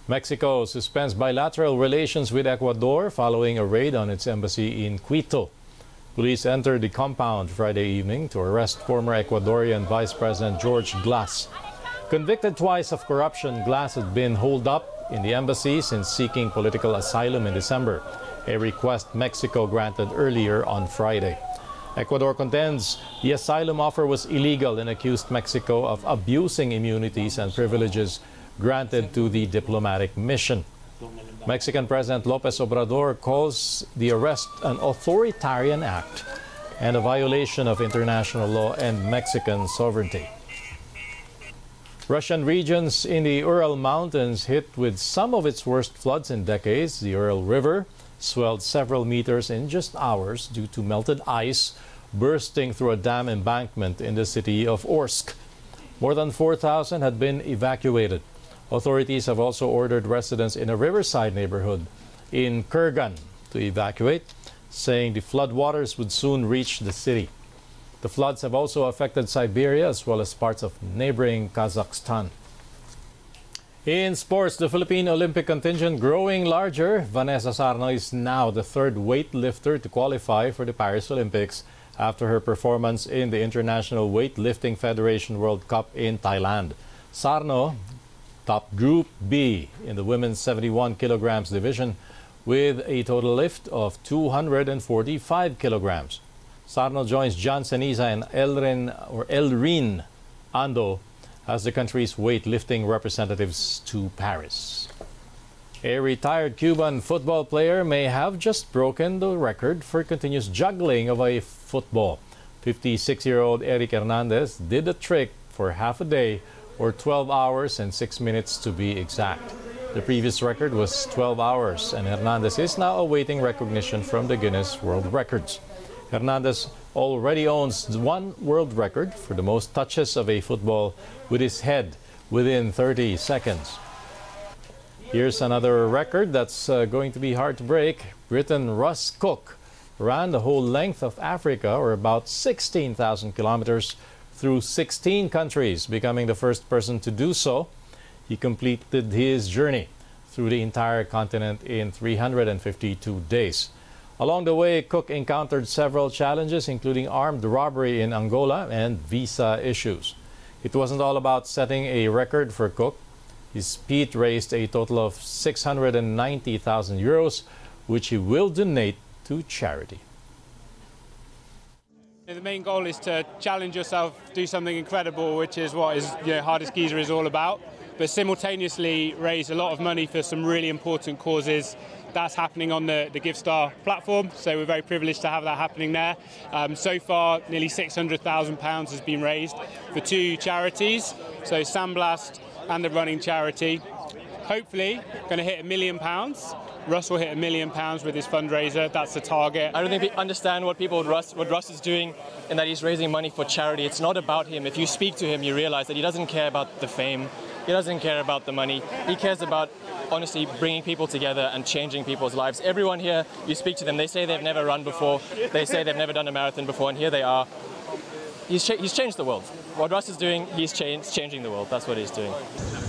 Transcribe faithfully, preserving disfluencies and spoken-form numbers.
Mexico suspends bilateral relations with Ecuador following a raid on its embassy in Quito. Police entered the compound Friday evening to arrest former Ecuadorian Vice President George Glass. Convicted twice of corruption, Glass had been holed up in the embassy since seeking political asylum in December, a request Mexico granted earlier on Friday. Ecuador contends the asylum offer was illegal and accused Mexico of abusing immunities and privileges granted to the diplomatic mission. Mexican President López Obrador calls the arrest an authoritarian act and a violation of international law and Mexican sovereignty. Russian regions in the Ural Mountains hit with some of its worst floods in decades. The Ural River swelled several meters in just hours due to melted ice bursting through a dam embankment in the city of Orsk. More than four thousand had been evacuated. Authorities have also ordered residents in a riverside neighborhood in Kurgan to evacuate, saying the floodwaters would soon reach the city. The floods have also affected Siberia as well as parts of neighboring Kazakhstan. In sports, the Philippine Olympic contingent growing larger. Vanessa Sarno is now the third weightlifter to qualify for the Paris Olympics after her performance in the International Weightlifting Federation World Cup in Thailand. Sarno topped Group B in the women's seventy-one kilograms division with a total lift of two hundred forty-five kilograms. Sarno joins John Ceniza and Elrin or Elrin Ando as the country's weightlifting representatives to Paris. A retired Cuban football player may have just broken the record for continuous juggling of a football. fifty-six-year-old Eric Hernandez did the trick for half a day, or twelve hours and six minutes to be exact. The previous record was twelve hours, and Hernandez is now awaiting recognition from the Guinness World Records. Hernandez already owns one world record for the most touches of a football with his head within thirty seconds. Here's another record that's uh, going to be hard to break. Briton Russ Cook ran the whole length of Africa, or about sixteen thousand kilometers, through sixteen countries, becoming the first person to do so. He completed his journey through the entire continent in three hundred fifty-two days. Along the way, Cook encountered several challenges, including armed robbery in Angola and visa issues. It wasn't all about setting a record for Cook. His speed raised a total of six hundred ninety thousand euros, which he will donate to charity. The main goal is to challenge yourself, do something incredible, which is what is, you know, Hardest Geezer is all about, but simultaneously raise a lot of money for some really important causes. That's happening on the, the GiveStar platform, so we're very privileged to have that happening there. Um, so far, nearly six hundred thousand pounds has been raised for two charities, so Sandblast and the running charity. Hopefully, going to hit a million pounds. Russ will hit a million pounds with his fundraiser. That's the target. I don't think people understand what people Russ, what Russ is doing, and that he's raising money for charity. It's not about him. If you speak to him, you realize that he doesn't care about the fame. He doesn't care about the money. He cares about, honestly, bringing people together and changing people's lives. Everyone here, you speak to them, they say they've never run before. They say they've never done a marathon before, and here they are. He's, cha he's changed the world. What Russ is doing, he's changed, changing the world. That's what he's doing.